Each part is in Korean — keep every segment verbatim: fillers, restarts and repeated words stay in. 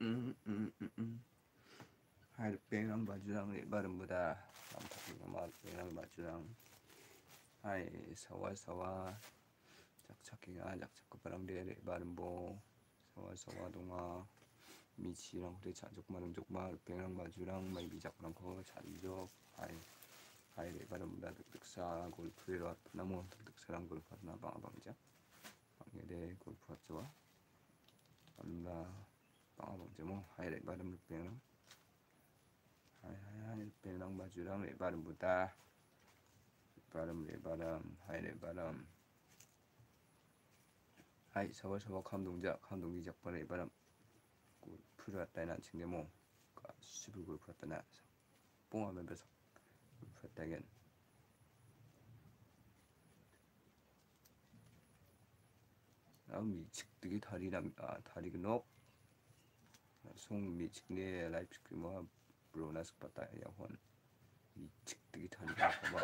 Hai được bên năm baju lang ni baru muda nampak nama dengan baju lang hai sawa sawa jak cakinga jak cak barang dere baru bo sawa sawa donga michi lang kure cajuk marung juk bar pengang baju lang mai bijak lang ko cari jok hai hai de baru muda tuk tuk sa gol prirot namun tuk tuk sarang gol pat na bang abang jak bang de gol pat jawa alhamdulillah bang abang jemo hai de baru muda pengang hai hai hai penang baju lang le baru buta baram le baram hai le baram hai sawa sawa 감동작 감동기작 바래 바람 그 풀었다 난 친게 뭐 수북을 풀었다 나 뽕하면 배서 풀었다겐 아 미치게 다리랑 아 다리가 녹 송 미치게 라이프 스크리머 브로나스 빠따 야혼 미치게 다리가 봐봐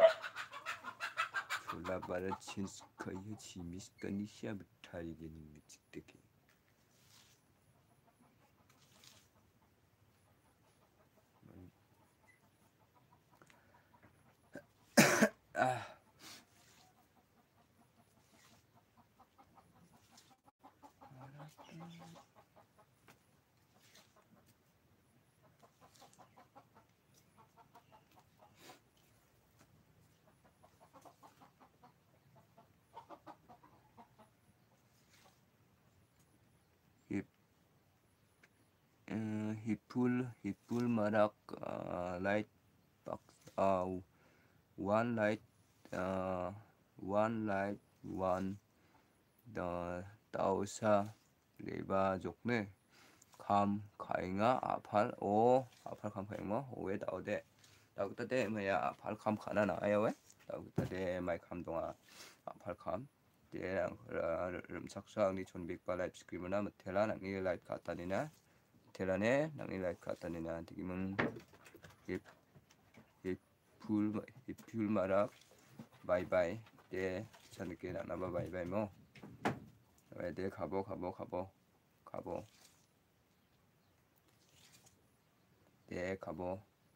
졸라 바라 친스카이 지미스카니 시아 다리게는 미치게 아 hipul hipul marak uh, light box uh, one light uh, one light one the tausa leba jokne kam kainga apal o apal kam kainga owe daude dauta de maya apal kam kana na ayo we dauta de mai kam donga apal kam de rum saksa ni chonbik ba live screen na mthela na ni live kata ni na telane nangni live kata ni na digimung ip ip pul ip pul marak bye bye de chanike na na bye bye mo 왜 내 가보 가보 가보 가보 내 가보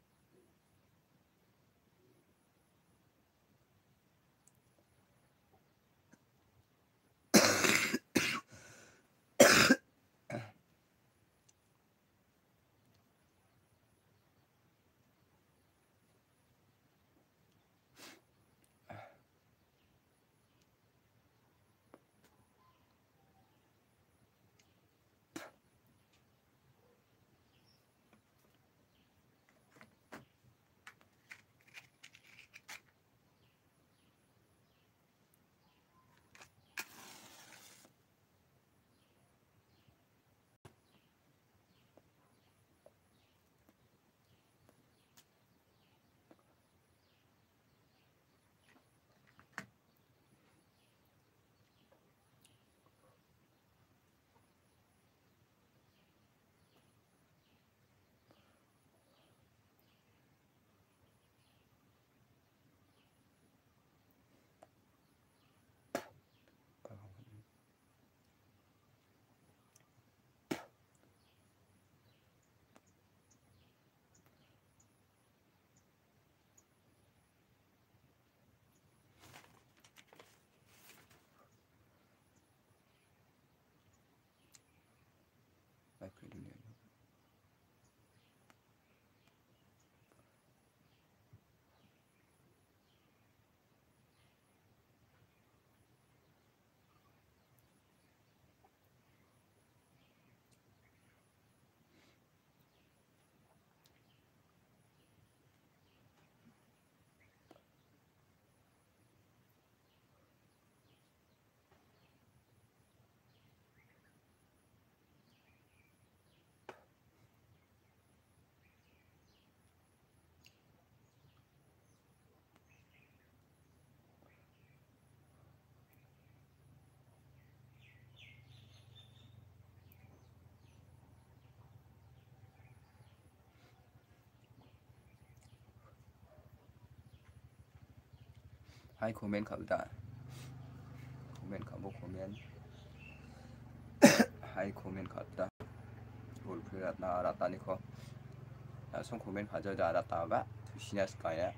마이크 이름이 hai comment 갑니다. comment 가보 comment hai comment 갔다. 골프 알았다 알았다니까. langsung komen aja udah 알았다 apa tulisnya sekaya.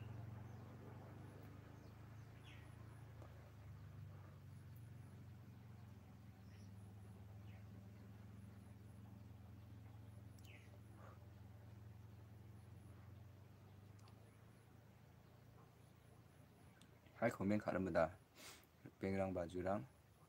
Hai komen 가릅니다. 뱅이랑 바주랑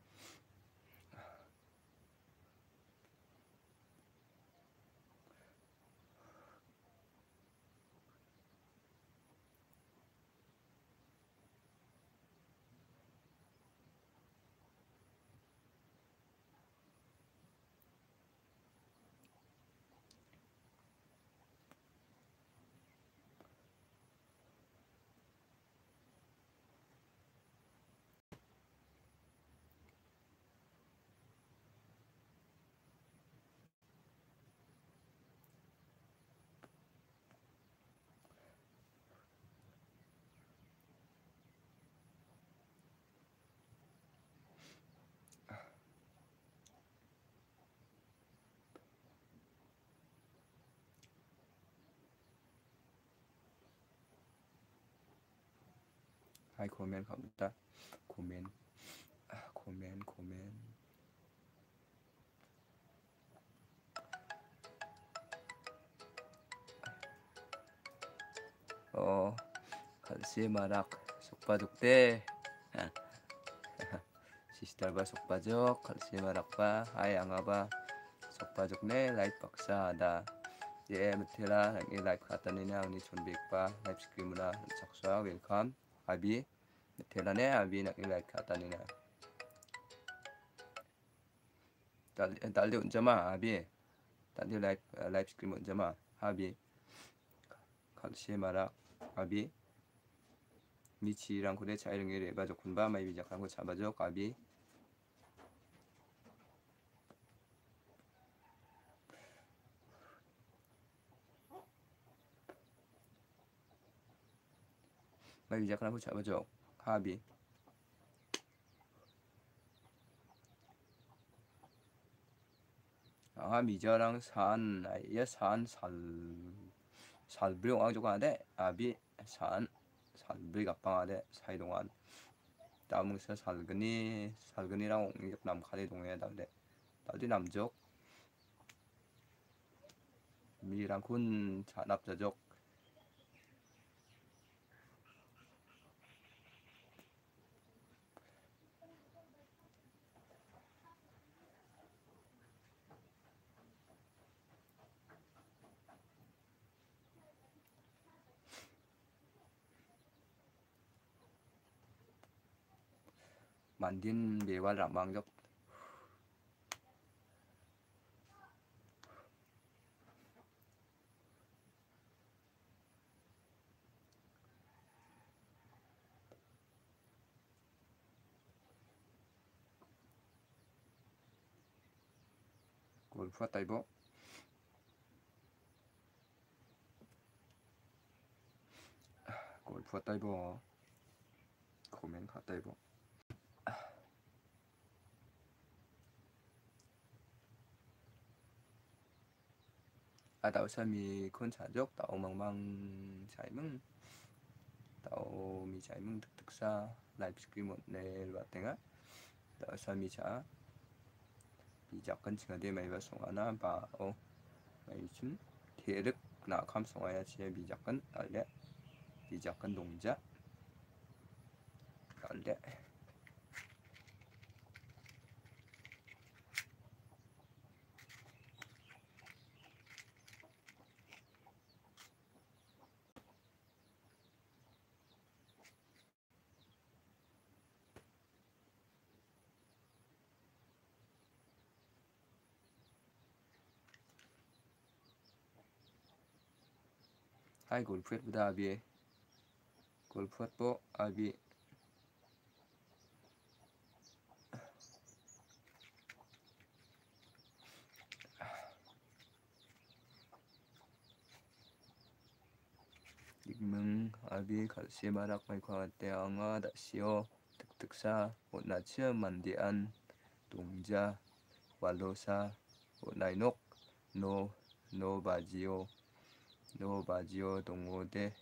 hai komen 갑니다. komen komen komen 어 갈시 마락 속바둑대 시스달바 속바죽 갈시 마락바 hai angaba 속바죽네 라이트 박사다. 예 betul lagi live kata ini ini chunbik pa live stream na saksa welcome abi betul ne abi nak live kata ini dal daldi unjama abi daldi live live stream unjama abi kal시 마락 abi 미치랑 고대 차이릉이 레바적 군바 마이 비작하고 잡아적 abi 마이 비작하고 잡아적 abi 아 미저랑 산 아예 산살 살브리 왕족하데 abi 산 살브리 갑방하데 사이동안 다음에서 살근이 살근이랑 옹력 남카리 동해 달데 달디 남족 미랑 군 잔압자족 만딘 매와 람방적 골프 왔다 이거 골프 왔다 이거 코멘 갔다 이거 à tao sa mi khôn xả dốc tao mang mang chạy mừng tao mi chạy mừng thực thực sa livestream một nè loạt tiếng á tao sa mi chả bị giặc cân chừng để mày vào sống anh á bà ô mày chứ thế đức nào không sống ai chỉ bị giặc cân ở đấy bị giặc cân đồng giá ở đấy hai 골프보다 아비 골프보 아비 익명 아비 갈시 마락 마이ኳ 대앙아 다시오 특특사 옷나치어 만디안 동자 왈로사 옷나이녹 노 노바지오 노바지오 동호대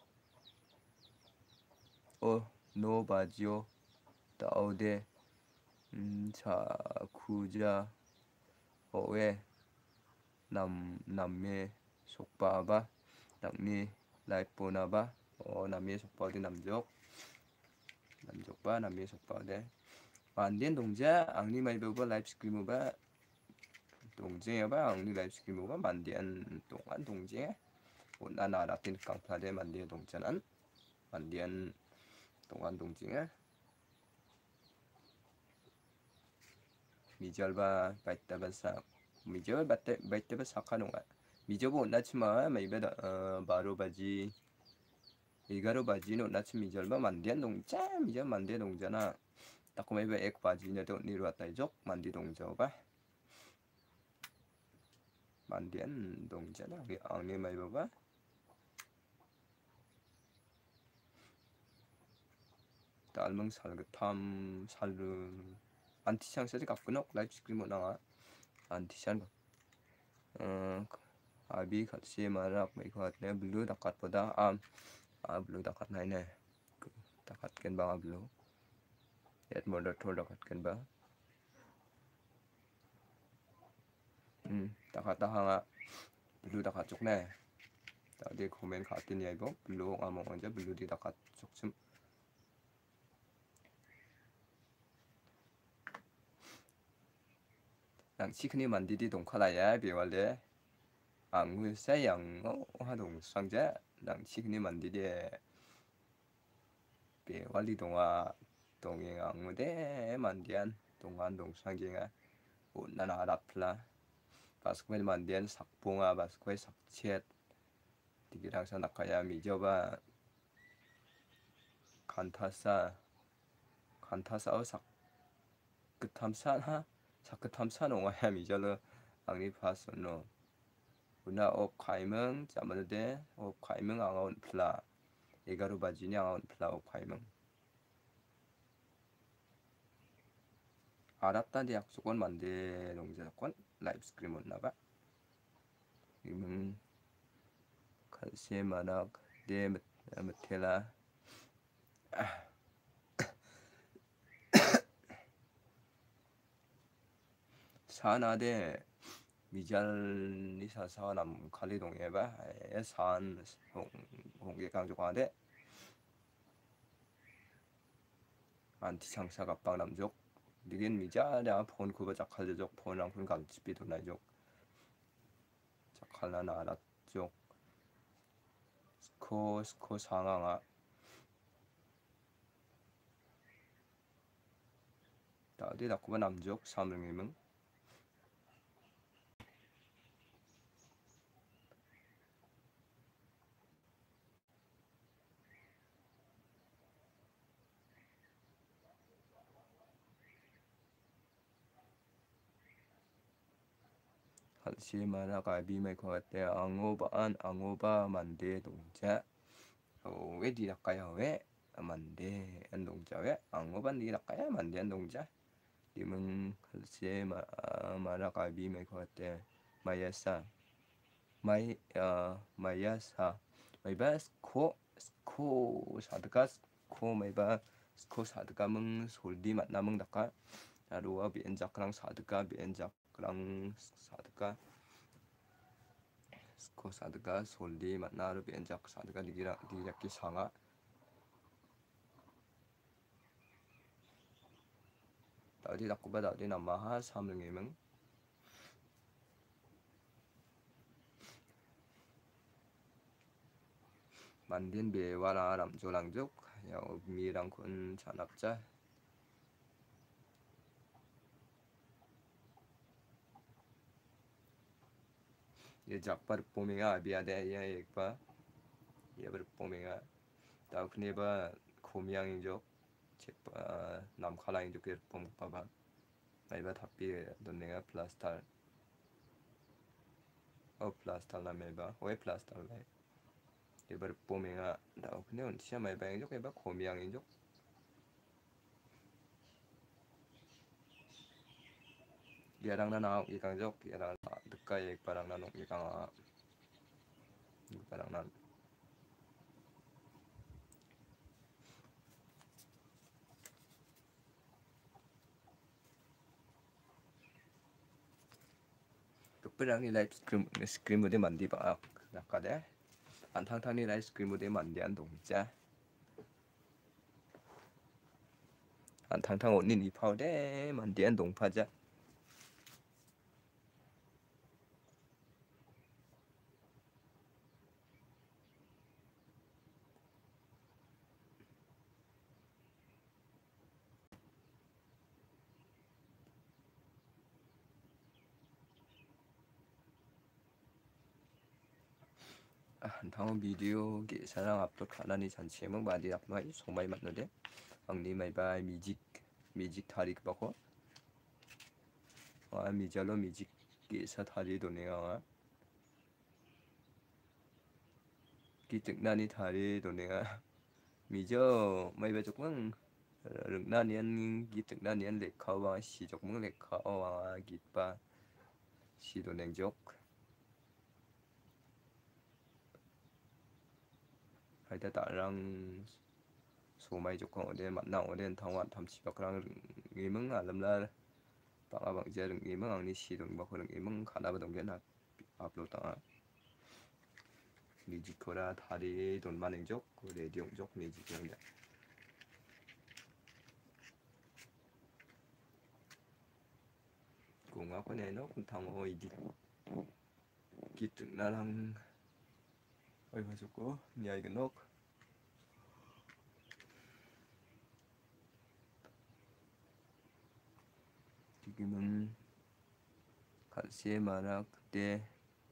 어 노바지오 따오데 음, 자 구자 어웨 남 남미 속바바 남미 라이포나바 어 남미 속바데 남족 남족바 남미 속바데 만디엔 동자 앙리 마이버버 라이프 스크리모바 동제여바 앙리 라이프 스크리모바 만디엔 동안 동제 난 알았던 깡파데 만디엔 동자는 만디엔 동안 동징에 미절바 바이타바사 미절 바타 바이타바사 카노가 미저보 나치마 마이베다 어 바로바지 이가로바지노 나치 미절바 만디안 동자 미절 만디 동자나 딱고 마이베 액바지냐도 니루왔다이족 만디 동자바 만디안 동자나 앙니 마이바바 딸멍 살그 탐 살르 안티샹 세지 갔구나 라이프 스크림 나와 안티샹 어 아비 같이 말아 mấy hoạt này blue đặc cắt vào đó am à blue đặc cắt này nè đặc cắt ken ba blue yet một đợt thôi đặc cắt ken ba 음 đặc cắt ta hàng blue đặc cắt chút này tại đây comment khá tin nhảy bốc blue à một con blue đi đặc cắt chút xíu 랑 치크니 만디디 동카라야 비왈레 앙무 사양 어 하동 상자 랑 치크니 만디디 비왈리 동아 동행 앙무데 만디안 동안 동상갱아 온나나 아랍플라 바스코엘 만디안 삭봉아 바스코엘 삭쳇 디기랑사 나카야 미저바 간타사 간타사어 삭 끝함사나 사크 탐산 옹아야 미절로 앙리 파소노 우나 업 과이멍 자마데 업 과이멍 앙아온 플라 에가루 바지니 앙아온 플라 업 과이멍 아랍단데 약속원 만데 농자권 라이브 스크림 온나바 이멍 칼세 마낙 데 메텔라 산하대 미잘리사 사남 칼리동에바 산 홍계 강조과대 안티창사 갑방 남족 니겐 미자랴 폰 쿠바 자칼족 폰랑 폰 감치비도 나족 자칼나 나라족 스코 스코 상황아 다디 다쿠바 남족 사명이명 할시마나 가비메 거때 앙오바안 앙오바 만데 동자 왜 디락가야 왜 만데 안 동자 왜 앙오반 디락가야 만데 안 동자 님은 할시마나 가비메 거때 마야사 마이 어 마야사 마이바 스코 스코 사드가 스코 마이바 스코 사드가 멍 솔디 만나 멍 닥가 아루와 비엔작랑 사드가 비엔작랑 사드가 스코 사드가 솔디 만나루 비엔작 사드가 니기라 니기라키 상아 어디 닥구바 어디 남마하 삼릉이명 만든 비와라 남조랑족 미랑군 잔압자 Yajak par pominga biada ya ekpa ya ber pominga ta khne ba khomyang injok chepa nam khala injok er pom paba mai ba thapi donnega plastar o plastar la mai ba oi plastar lai ya ber pominga ta khne on sia mai ba injok ba khomyang injok 얘랑 나랑 이강적 얘랑 늦가 얘빠랑 나는 이강아 얘빠랑 난 특별히 라이브 스크림 스크림 무대 만디 봐 나까대 안탕탕이 라이브 스크림 무대 만디한 동자 안탕탕 옷닌 이파우대 만디한 동파자 한탕 비디오 사랑 앞도 가난이 잔치에만 만디 앞마이 정말 맞는데 언니 마이바이 미직 미직 타릭 바고 아 미잘로 미직 기사 타리 도네가 기특나니 타리 도네가 미저 마이바 조금 르나니안 기특나니안 레카와 시적 มึง 레카와 기빠 시도 냉적 하여튼 따랑 소마이 조건 어디 만나 어디 당원 탐치박랑 이มึง알람라 방아 방제는 이มึง아니 시동 뭐 그런 이มึง가나 보던 게 나 업로드 아 미지코라 다리 돈 많은 적 레디옹 적 미지코인데 공화 거네 너 당어 이디 기특 나랑 어이 가지고 야 이거 너 지금은 같이 말아 그때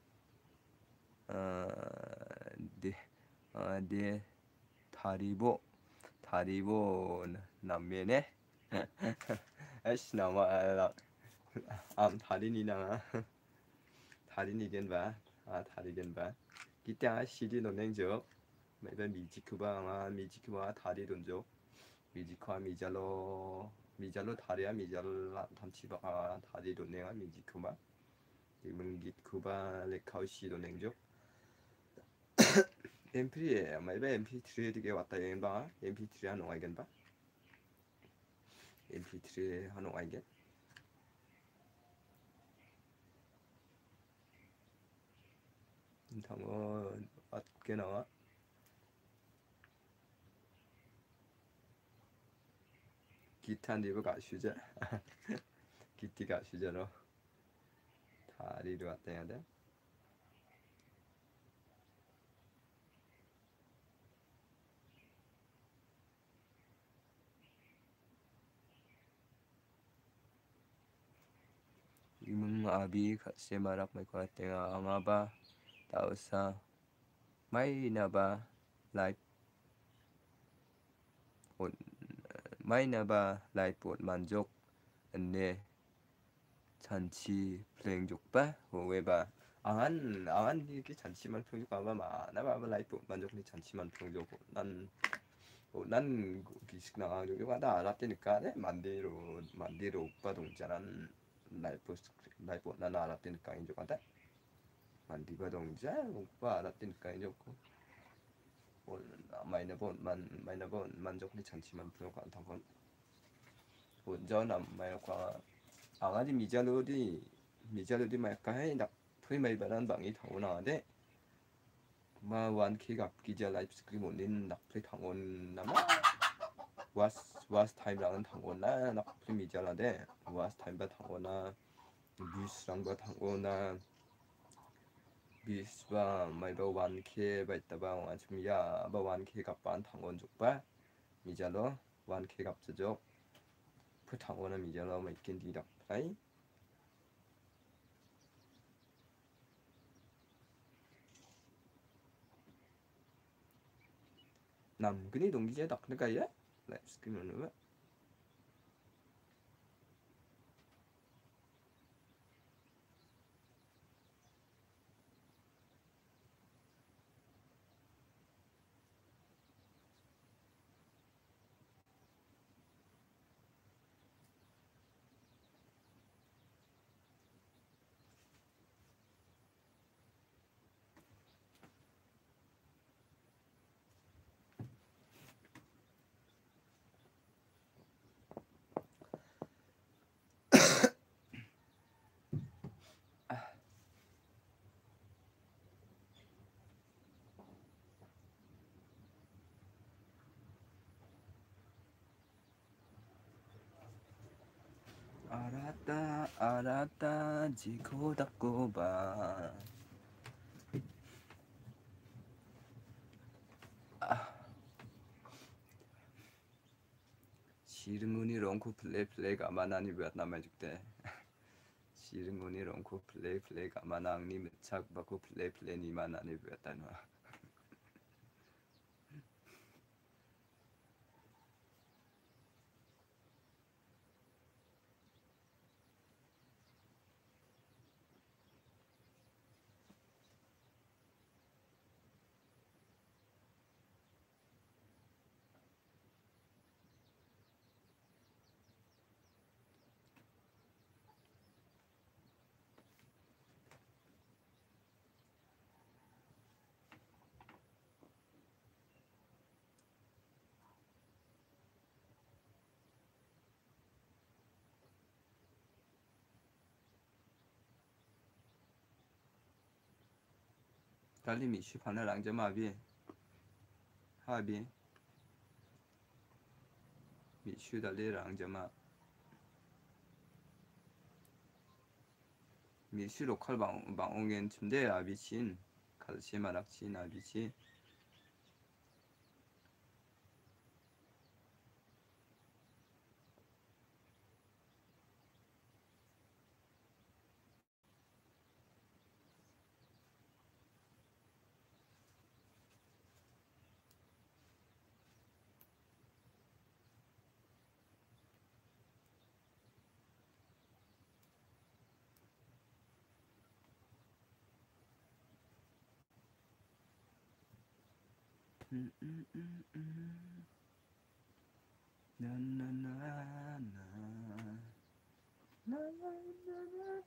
네, 아, 네 다리보 다리보 남면에 아이씨 나와 암 다리니나 다리니겐 봐아 다리겐 봐 기타 시디 논행적 매번 미지크바 미지크바 다리 돈적 미지크와 미잘로 미잘로 다리야 미잘라 담치바 다리 돈내가 미지크바 지금 기크바 레카우시 돈행적 엠피에 매번 엠피쓰리 되게 왔다 여행 봐 엠피쓰리 하는 와이겐 봐 엠피쓰리 하는 와이겐 당어 어떻게 나와 기타 리브 가슈자 기티 가슈자로 다리로 왔다 해야 돼 이문 아비 같이 말악 mấy qua tiếng angaba tạo sa may na ba lại một may na ba lại một 만족 안내 잔치 플랭족바 왜 봐. 앙한 앙한 이게 잔치만 평족 아마 마나 봐 라이프 만족니 잔치만 평족 난난 기식 나가지고 이거 다 알았다니까 네 만디로 만디로 오빠 동자란 라이프 라이프 난 알았다니까 이제 간다 만디가 동자 오빠 알았다니까 이제 고 마이너본 만 마이너본 만족니 잔치만 평족 안 당건 본전 마이너과 앙아지 미자르디 미자르디 마이카해 나 프리메이바란 방이 타고 나와데 마 완키가 기자 라이프 스크림 온린 낙플리 당원 나마 와스 와스 타임라는 당원나 낙플리 미자라데 와스 타임바 당원나 뮤스랑바 당원나 비스바 마이바 완키 바이따바 아침야 바 완키 갑반 당원 족바 미자로 완키 갑즈족 그 당원은 미자로 마이킨 디락 플라이 nằm cái này đồng chí đọc nó cây á lại cái nữa 알았다 알았다 지고 닦고 봐. 아. 시릉군이 롱코 플레이 플레이가 아마나니 베트남에 죽대. 시릉군이 롱코 플레이 플레이가 아마나니 무착 바고 플레이 플레이니만 아니 베트남. 달리 미슈 파늘 랑점 아비 하비 미슈 달리 랑점아 미슈 로컬 방 방옹엔 침대 아비친 갈시 마락친 아비치 음, 음, 음, 음. 나나나나 나나나나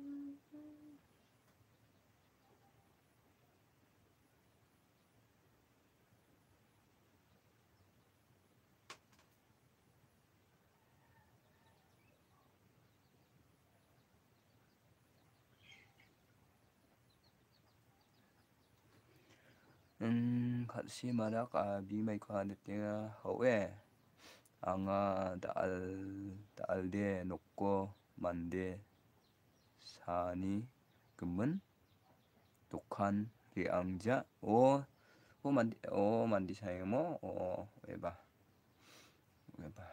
음, 같이 마락 아비 마이크 하는 때가 허왜 앙아 달 달대 놓고 만대 사니 금은 독한 리앙자 오 오 만디 오 만디 사용 뭐어 왜봐 왜봐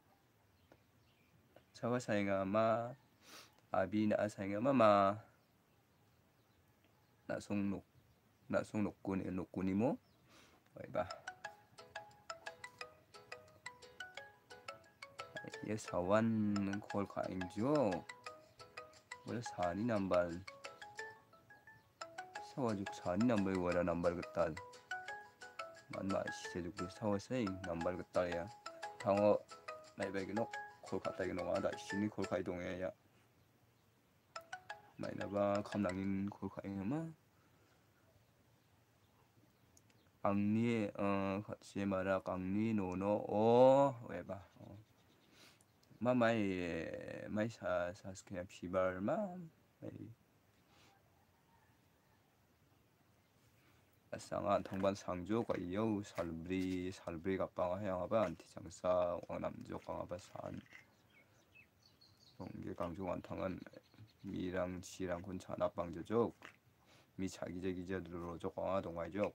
사와 사용아 마 아비 나 사용아 마마 나송 녹 나송 녹군이 녹군이 뭐 왜봐 ये 사완 콜 가임죠 원래 사니 남발 사와죽 사니 남발 원래 남발 그딸 만마 시제죽 사와세이 남발 그딸이야 방어 나이백이노 콜 갔다기노 와다 시니 콜 가이동해야 마이나바 감낭인 콜 가이마 앙니 어 같이 말아 앙니 노노 오 왜봐 어. 마 마이 마이 사 사스케 피발마 마이 상한 통반 상조가 이어 살브리 살브리 갑방아 해양아바 안티장사 원남조 강아바 산 동계 강조 완탕은 미랑 지랑 군차 납방조족 미 자기제 기제들로 조광아 동아이족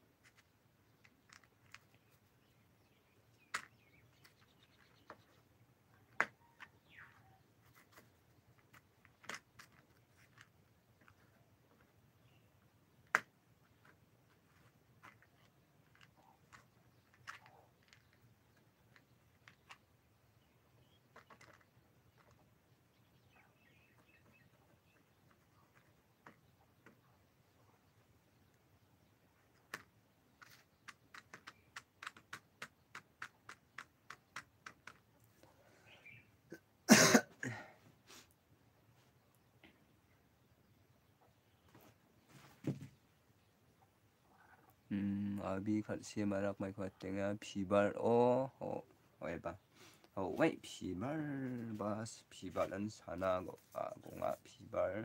음 아비 같이 말악 마이크 때가 비발 어 어 왜봐 어 왜 비발 바스 비발은 사나 아 공아 비발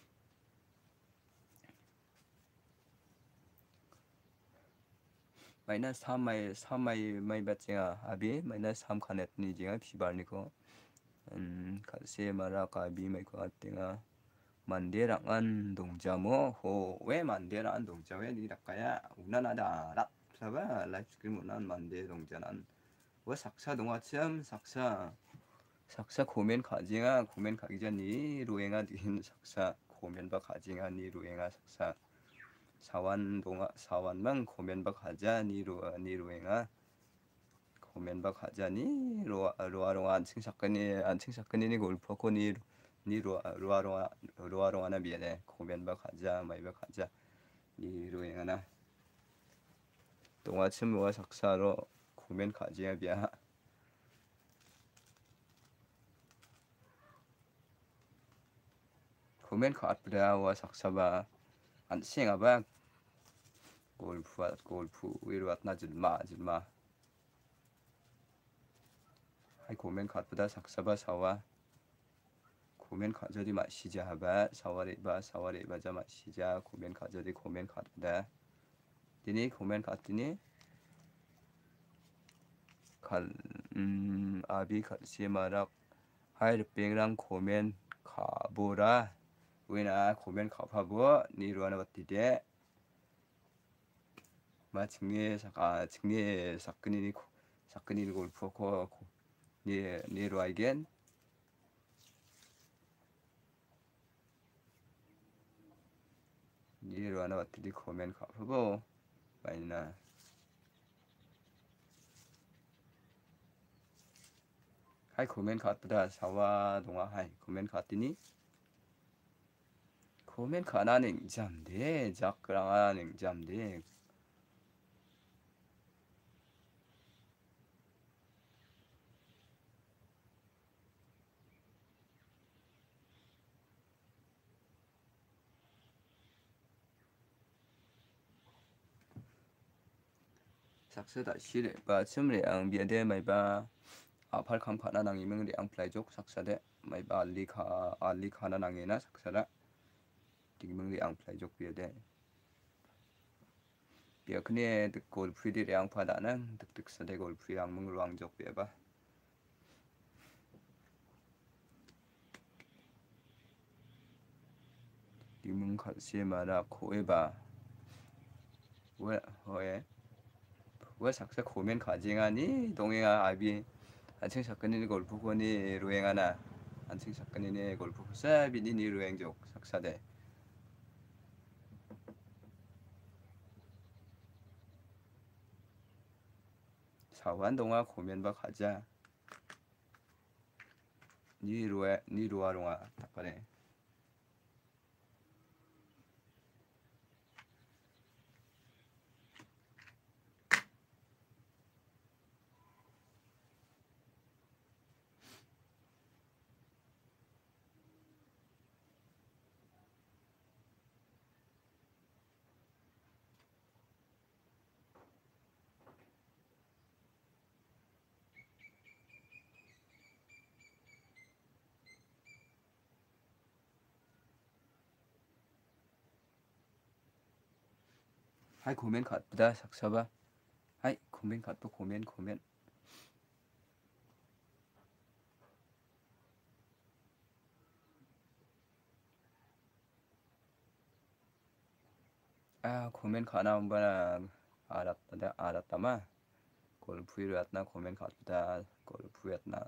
마이너스 삼 마이 삼 마이 마이 배짱아 아비 마이너스 삼 칸했니 지가 비발니고 음, 같이 말아가비 말것 같대가 만대랑한 동자모 호왜 만대랑한 동자 왜 니랄까야 우나나다 랍 사바 라이프 스킬 못난 만대 동자난 왜 삭사 동화참 삭사 삭사 고멘 가징아 고멘 가기 전이 루행아 닌 삭사 고멘바 가징아 니 루행아 삭사 사완 동화 사완만 고멘바 가자 니 루 니 루행아 고멘바 가자니 로아 로아롱아 안칭 사건이 안칭 사건이니 골퍼코 니 니 로아 로아롱아 로아롱아나 미안해 고멘바 가자 마이바 가자 니 루행아나 동화침 로아 삭사로 고멘 가지야 비야 고멘 가쁘다와 삭사바 안칭아바 골프 골프 위로 왔나 질마 질마 하이 고멘 가쁘다 삭사바 사와 고멘 가져디 마시자 하바 사와레바 사와레바자 마시자 고멘 가져디 고멘 가쁘다 디니 고멘 갔더니 갈 음 아비 같이 마락 하이르빙랑 고멘 가보라 우이나 고멘 가파보 니루아나 바티데 마 증리에 아 증리에 사건이니 사건이니 골프코 니 니루아이겐 니루아나 바티디 고멘 가파보 마이나 하이 고멘 갔다 사와 동아 하이 고멘 갔더니 고멘 가나 냉잠데 작그랑아 냉잠데 삭스다 시레 바 춤레 앙 비에데 마이바 아팔 캄파나 낭이명 리앙 플라이족 삭사데 마이바 알리카 알리카나 낭이나 삭사라 디명 리앙 플라이족 비에데 비어 그네 득골 프리디 리앙 파다는 득득사데 골 프리앙 멍루앙족 비에바 디명 칼시에 마라 코에바 왜 허에 왜 삭사 고멘 가징하니 동행아 아비 안칭 사건이니 골프고니 루행하나 안칭 사건이니 골프 사비니 루행족 삭사대 사완 동아 고멘바 가자 니 루에 니 루아롱아 답하네 하이 고멘 갔다 삭사바 하이 고멘 갔또 고멘 고멘 아 고멘 가나 온바나 알았다 알았다마 골프이로 왔나 고멘 갔다 골프였나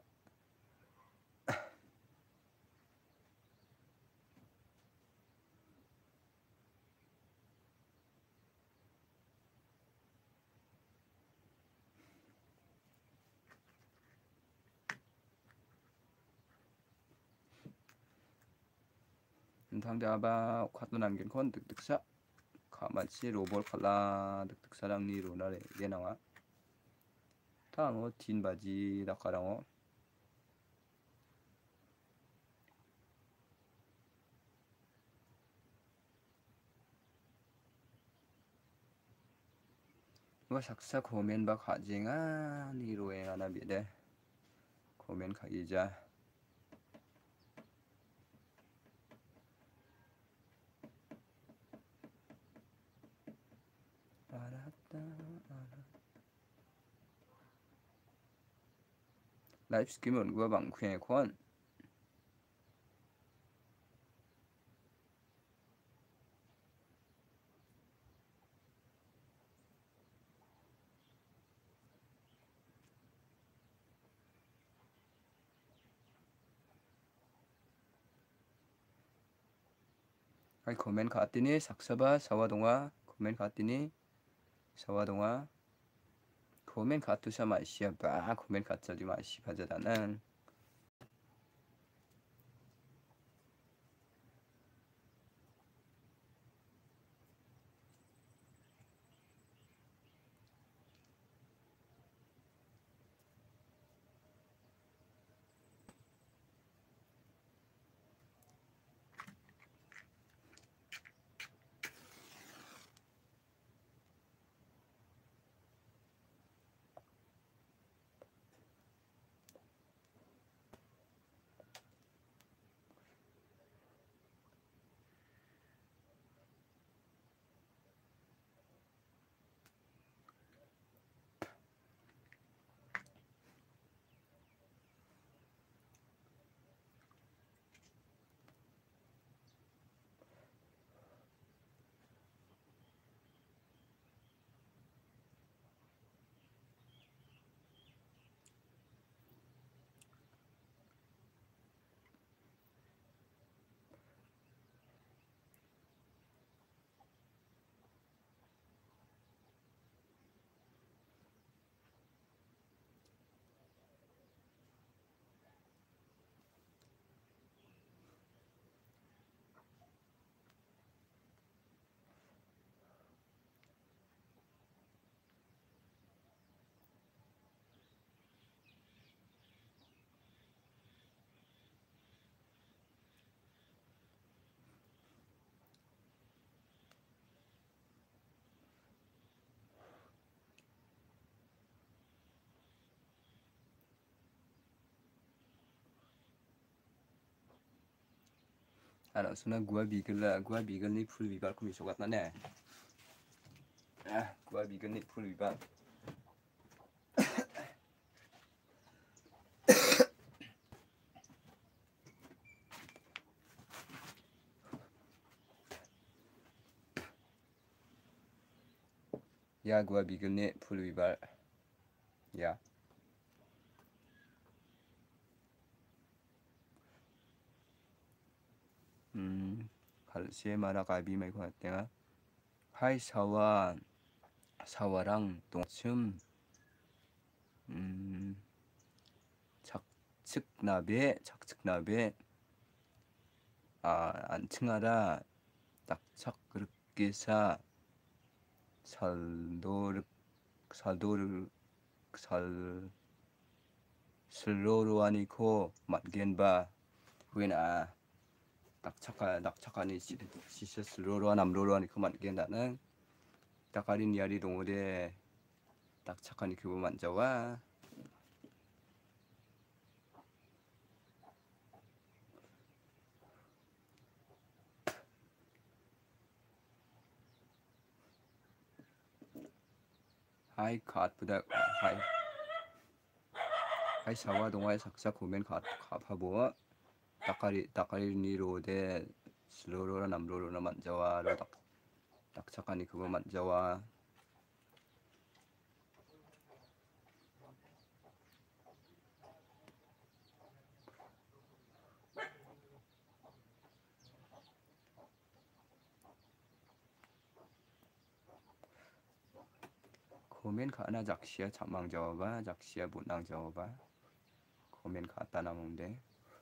상대 아바 콰도 남긴 건 득득사 가마치 로볼 칼라 득득사랑 니 로나레 이게 나와 타노 틴 바지 나카랑어 뭐 삭사 고멘 바 가징아 니 로에 하나 비데 고멘 가기자 알았다 알았다 라이프 스키면 누가 방쿠에 콘 Hai komen ke atini saksaba sawadonga komen ke atini sawadonga komen ke atusa maisya ba komen ke atsa di maisy bajadanan anak suna gua bigel lah gua bigel nih full bibar ku misokat nane ah gua bigel nih full bibar ya gua bigel nih full bibar ya 음 갈시에 마라가비 말고 할때가 하이 사와 사와랑 동침 음 작측나베 작측나베 아 안층하라 낙착 그릇기사 살도르 살도르 살 슬로로아니코 만겐바 후에나 낙착하 낙착하니 시시 슬로로아 남로로아니코 만겐다는 딱가린 이야리 동호대 낙착하니 그거 만져와 하이 갓보다 하이 하이 사와 동화의 작사 고멘 갓 갓하보 딱가리 딱가리 니로대 슬로로나 남로로나 만져와로 딱 낙착하니 그거 만져와 고멘 가나 작시야 잠망 저어봐 작시야 못낭 저어봐 고멘 갖다 나문데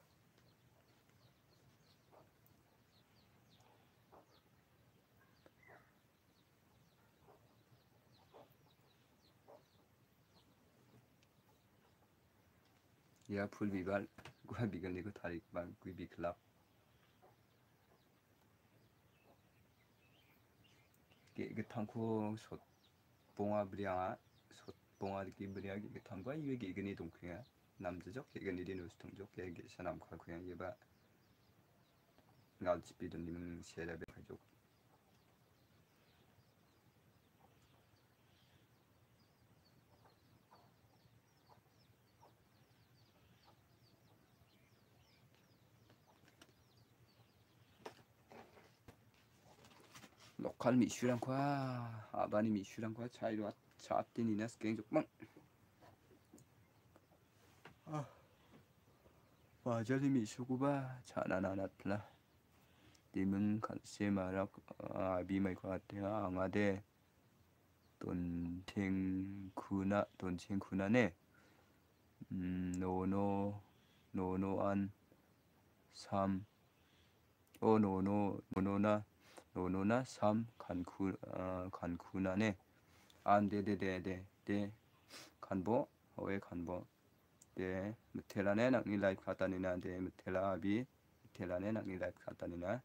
ya full bibar gua bikin itu tarik bang gua biklap 게 그탕코 솥 봉아 브리아 솥 봉아 기 브리아 게 그탕과 이게 게근이 동크야 남자적 게근이 누스통적 게게 사람과 그냥 예바 나우치비든 님 세레베 가족 lokal 미슈랑 과 아바니 미슈랑 과 차이로 차압되니나 스갱 적망 아 와저리 미슈구바 자나나나틀라 님은 간세 마락 아비 mày có tiếng 앙아데 돈탱구나 돈탱구나네 음 노노 노노안 삼 오 노노 노노나 노노나 삼 간쿠 아 간쿠나네 안 데데데데 데 간보 허에 간보 데 무텔라네 낙니 라이프 카타니나 데 무텔라 아비 무텔라네 낙니 라이프 카타니나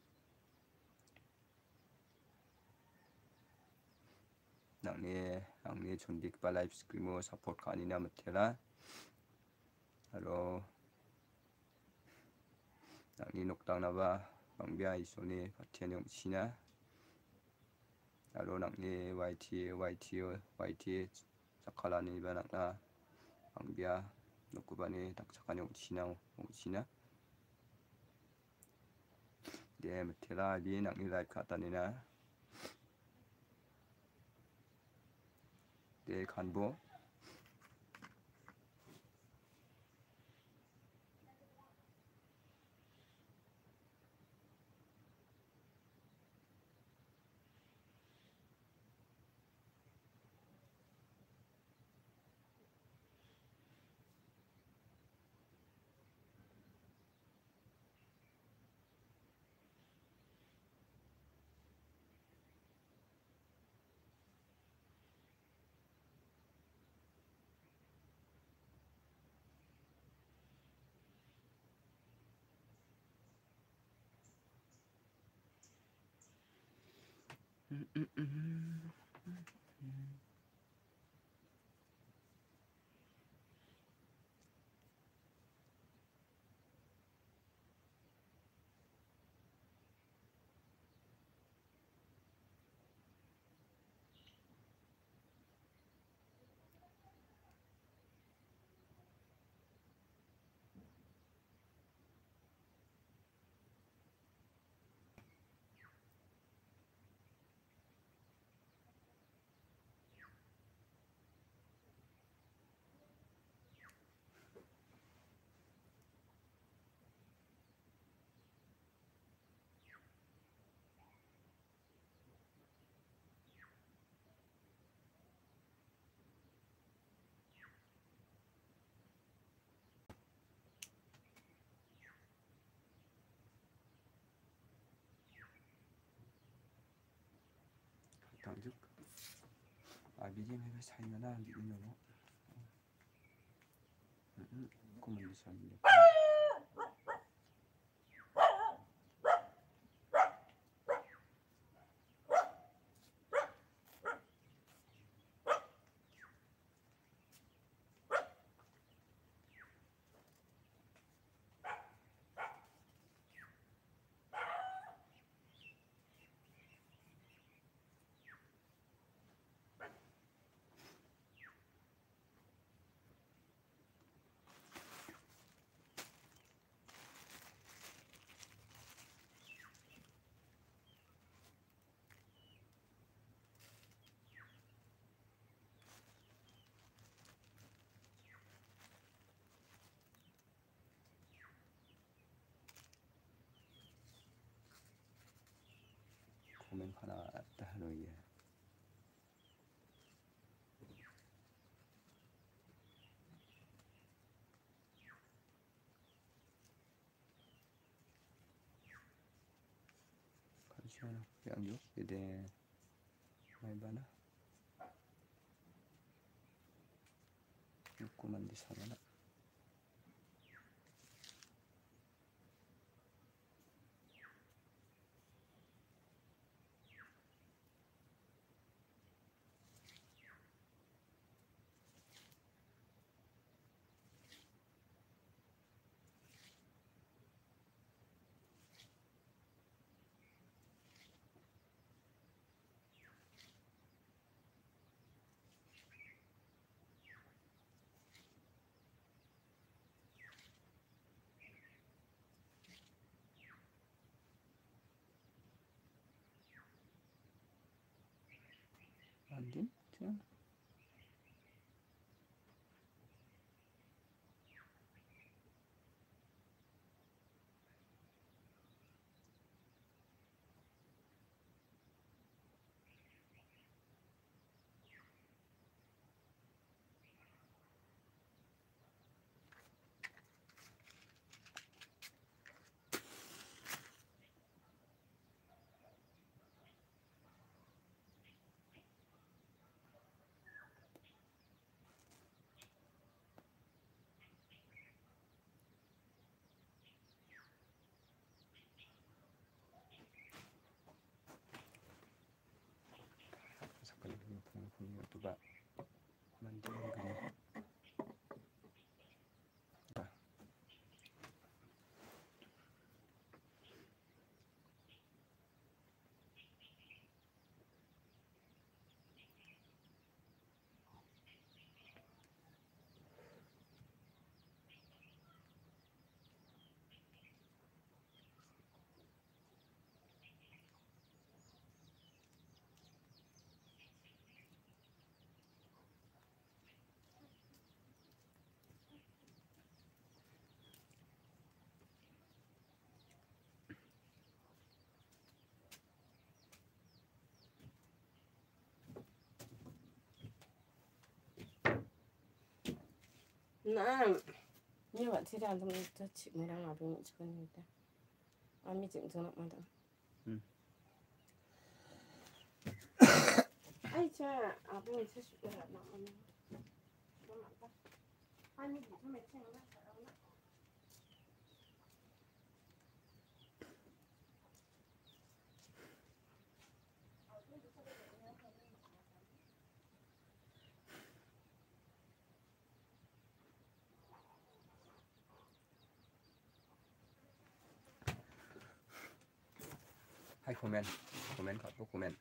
낙니 낙니 존딕 바 라이프 스크리모 서포트 카니나 무텔라 하로 낙니 녹당나바 방비아 이소니 파티안 용치나 하로 낙니 와이티 와이티 와이티 사칼라니 바낙나 방비아 녹구바니 닥착하니 용치나 용치나 데 무텔라 비 낙니 라이프 카타니나 데 간보 당직 아 미디엄 헤비 사이면은 미디엄으로 음 꼬만 사이면 고멘 하나 따로예 간시하나 양육 이데 많이 바나 육구만 디사나 안딘? 자 Coba mandiin gini. Nah, na'am như vậy thì đang trong chị mới đang ở bên chỗ này ta anh mới chỉnh cho nó mà ta ai cha ở bên chỗ chị là nó anh nó mà ta anh mới chỉnh cho mày xem nó ให้คอมเมนต์คอมเมนต์ก่อนพวกคอมเมนต์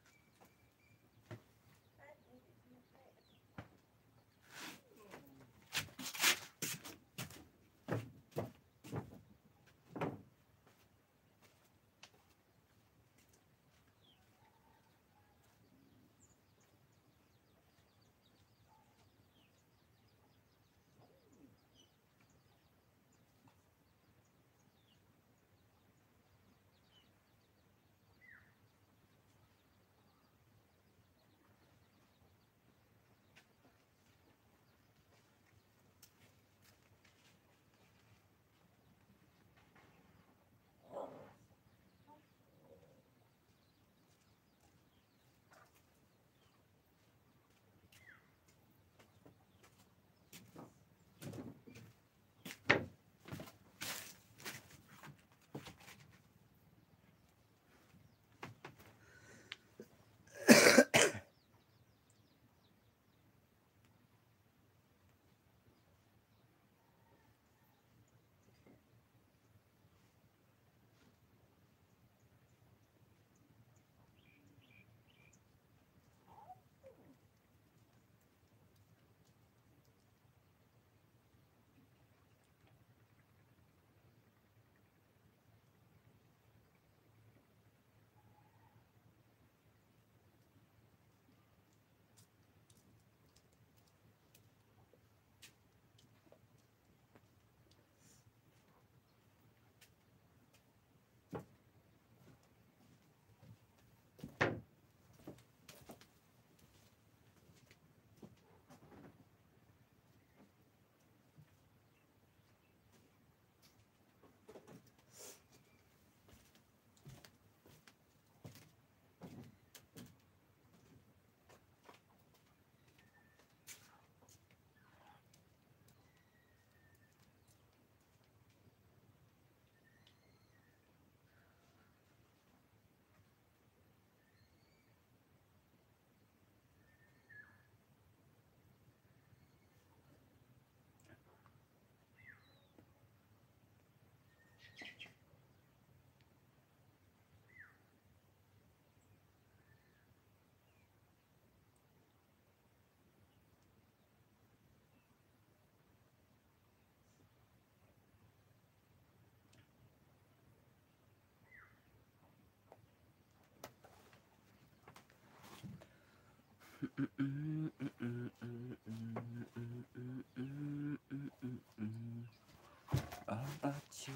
Apa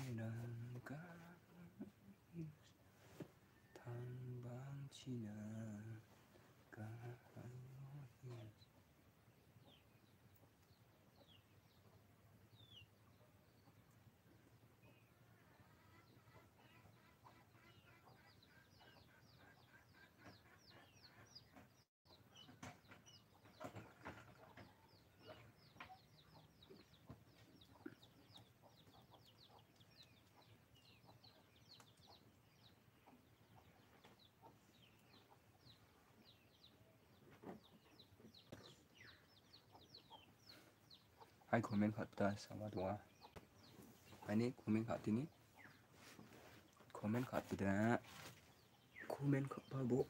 지나가 당방 지나가 Hai komen kata sama doa. Ini komen kata ini. Komen kata dah. Komen kata bu.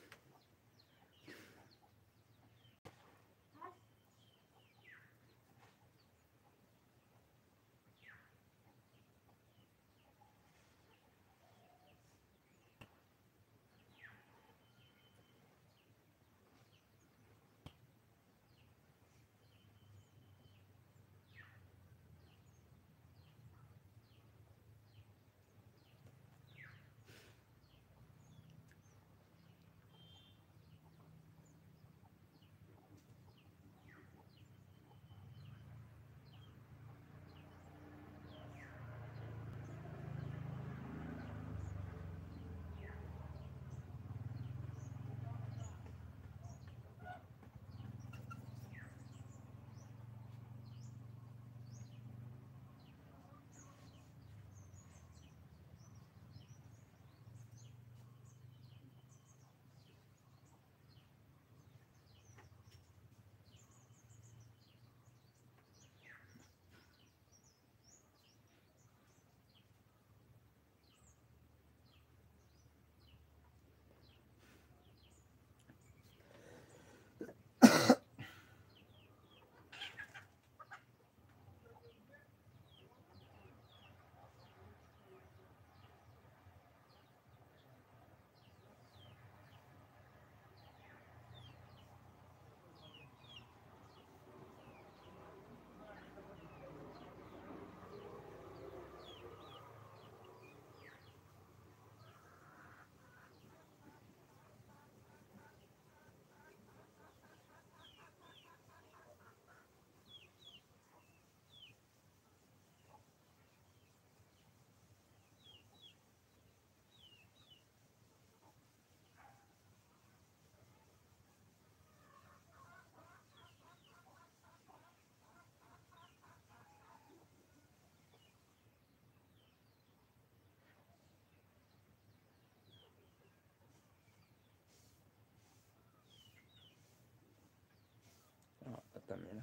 Ah, también.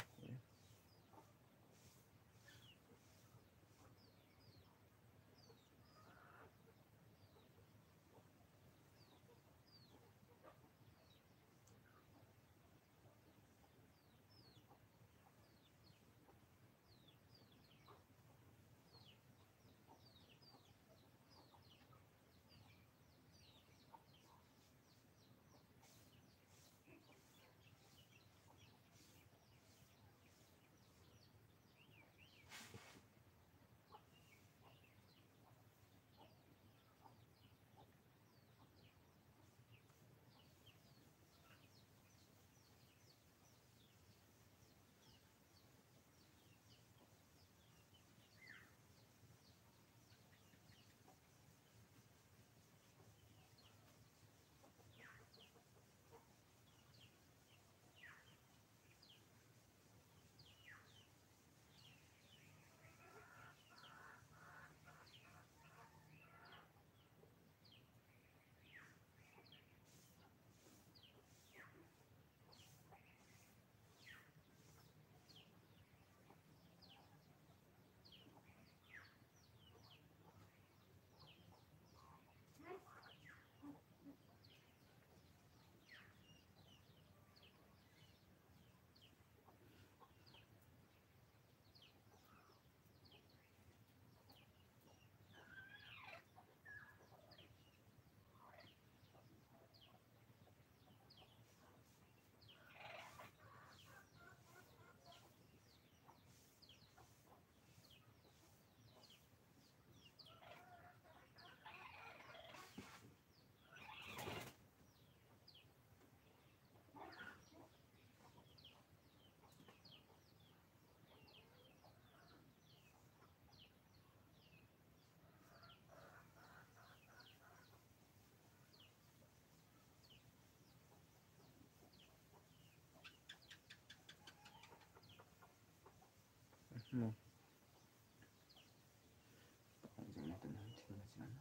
No. Jangan tenang, tinggal sana.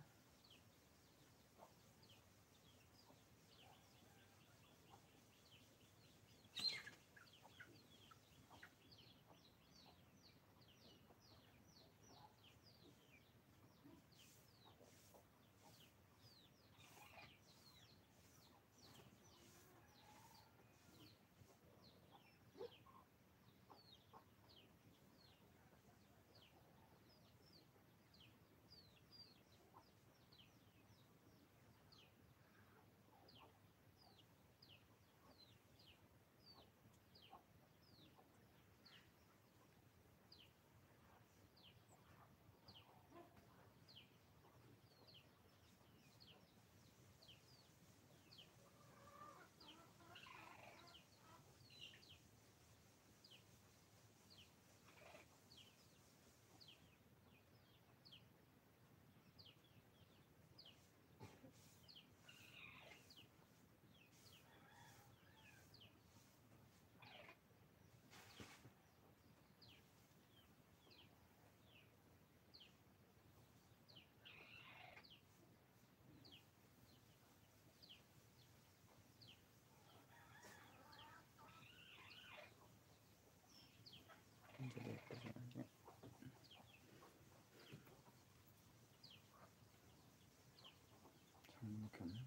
이렇게 없네.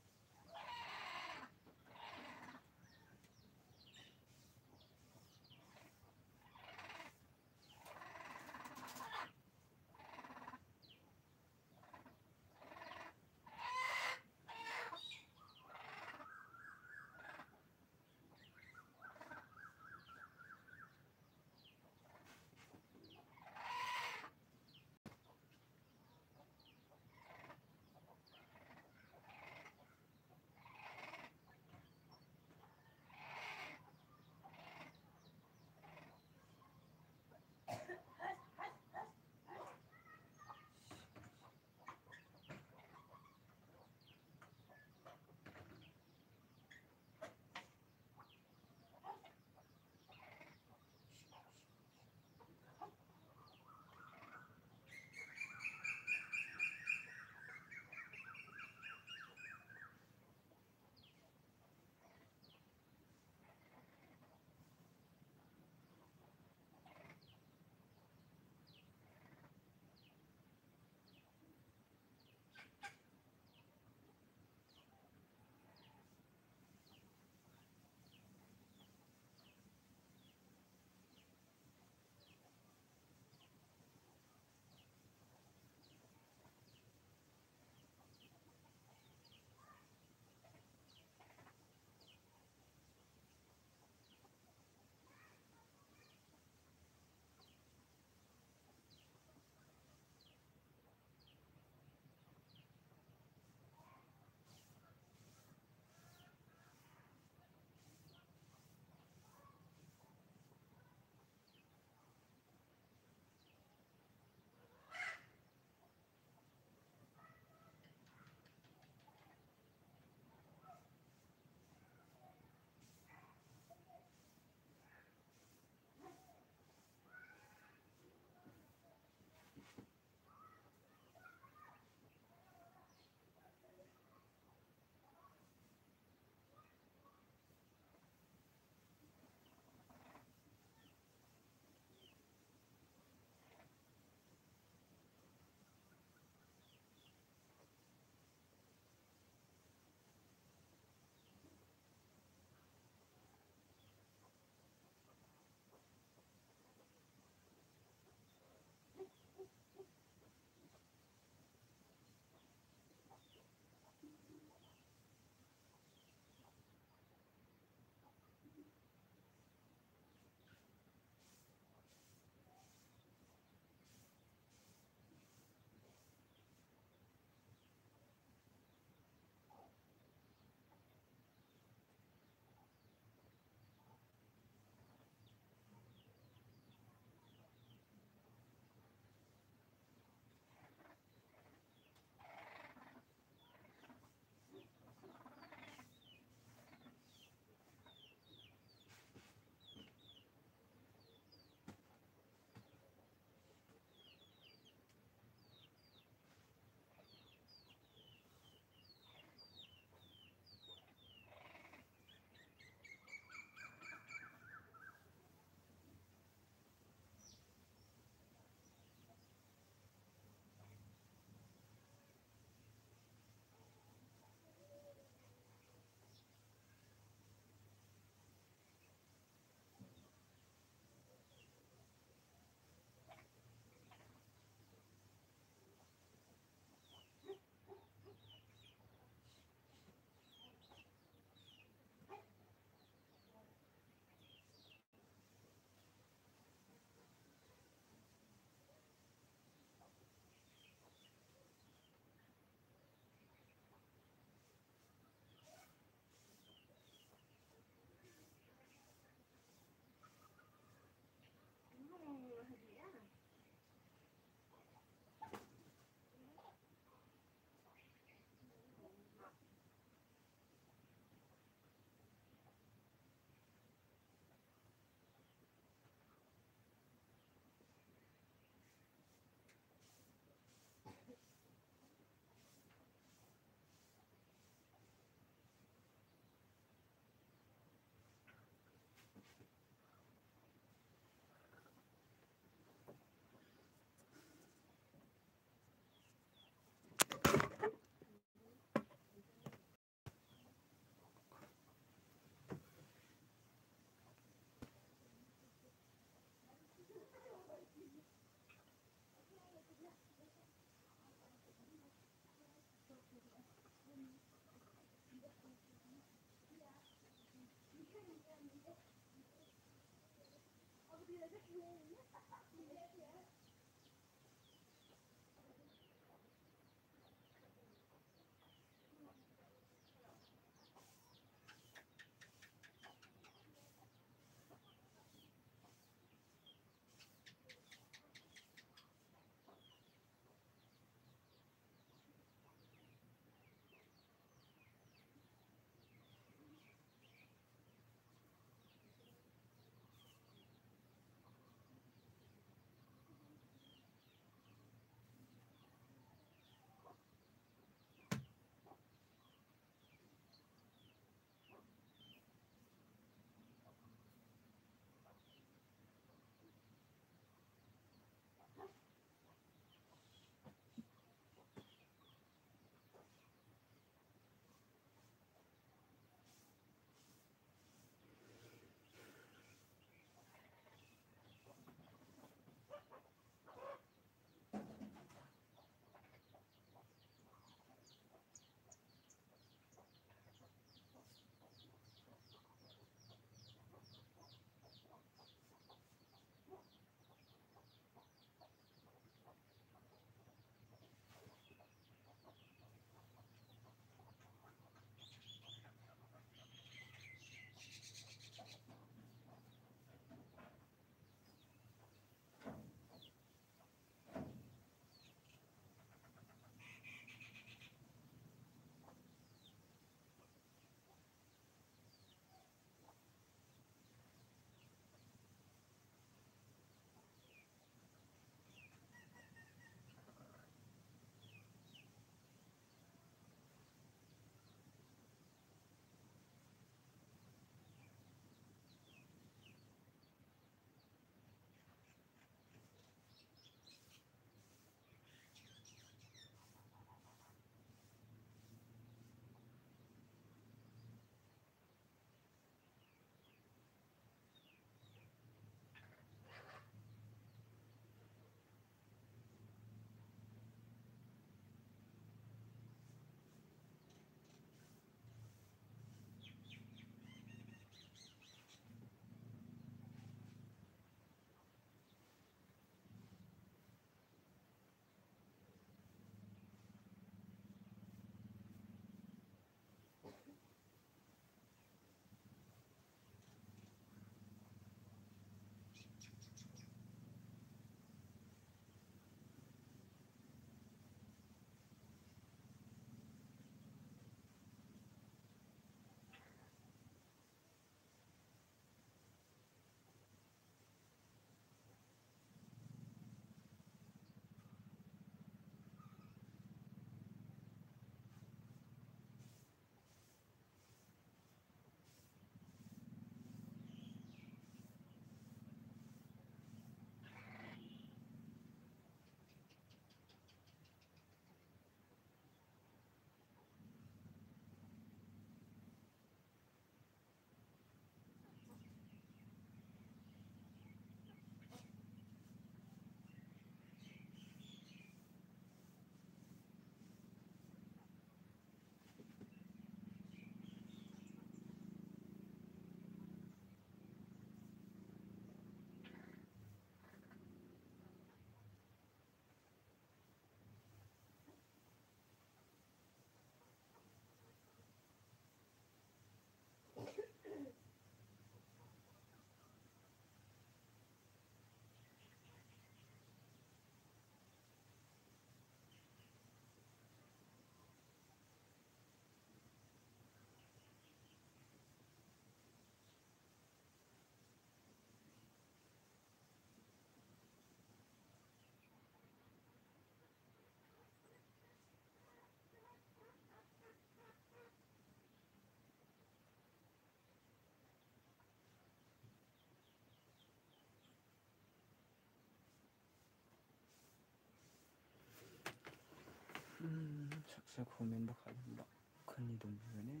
음, 삭삭 후면도 가진다. 큰 이동 부분에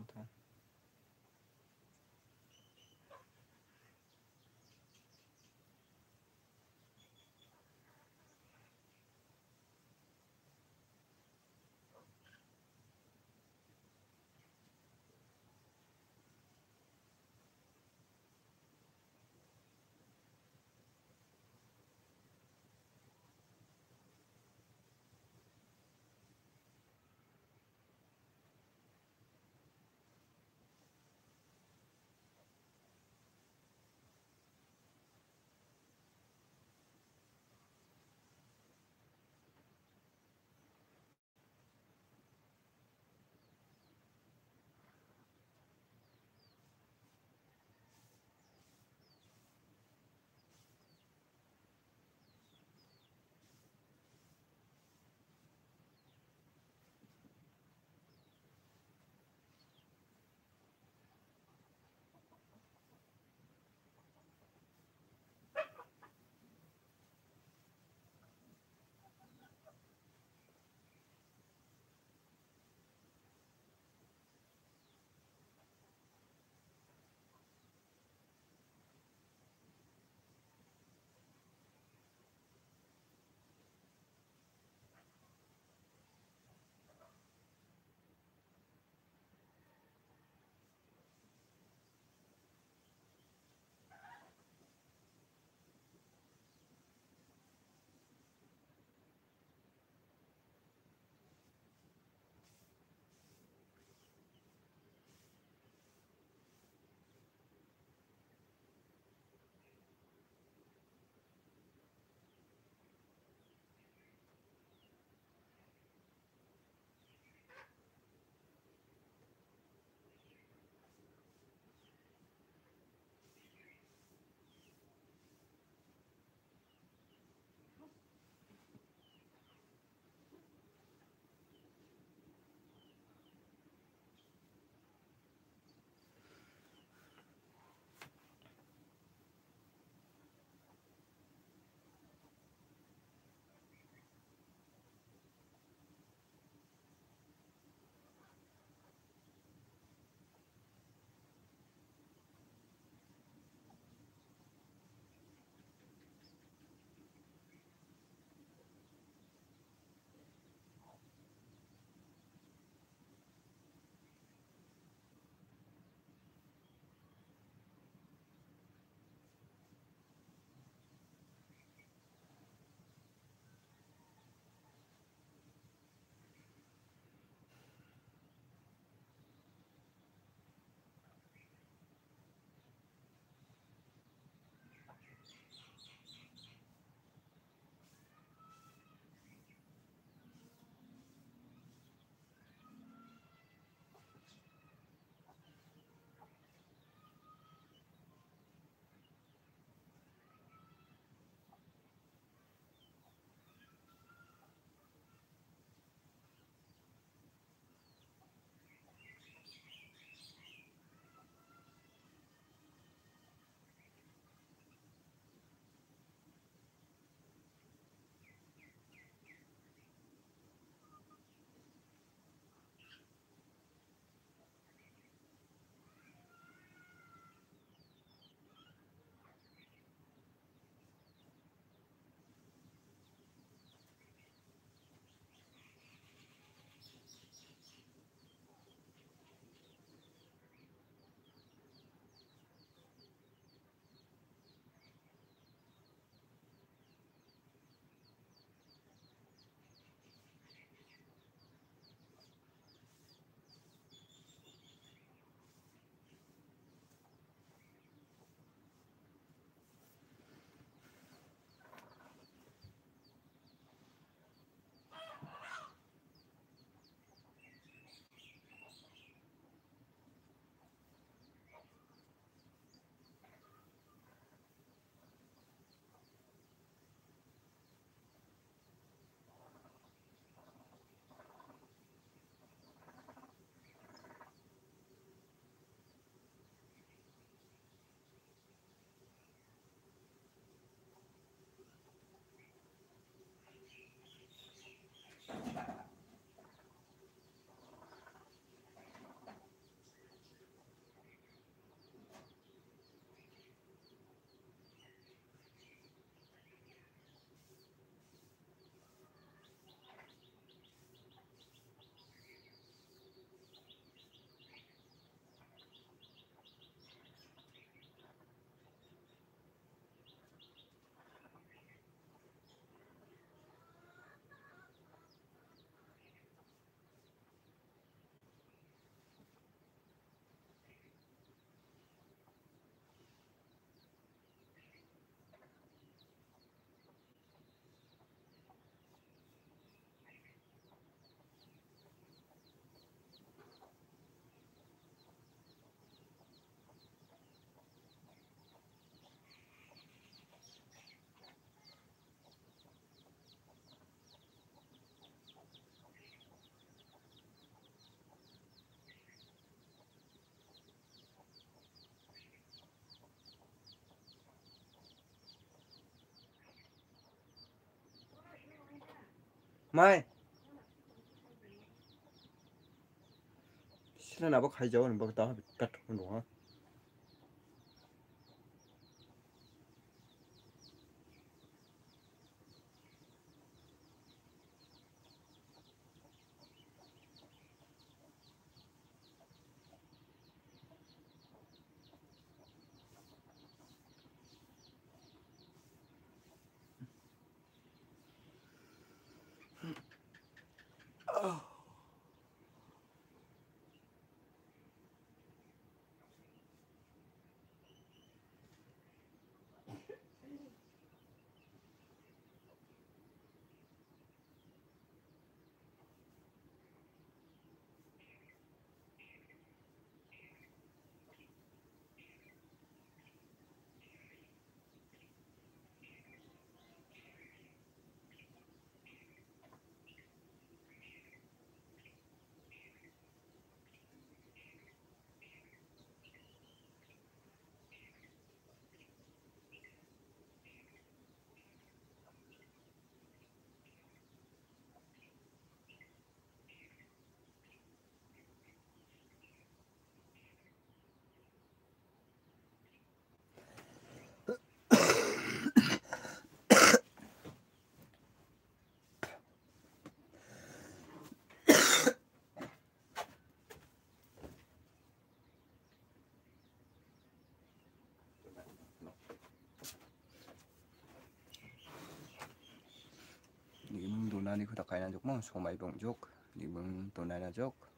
많다. Mai Xin nào bác khai dấu này bác tao bị cắt không đúng không? Ni mung tunani ko takay na jok mo so may bong jok ni mung tunay na jok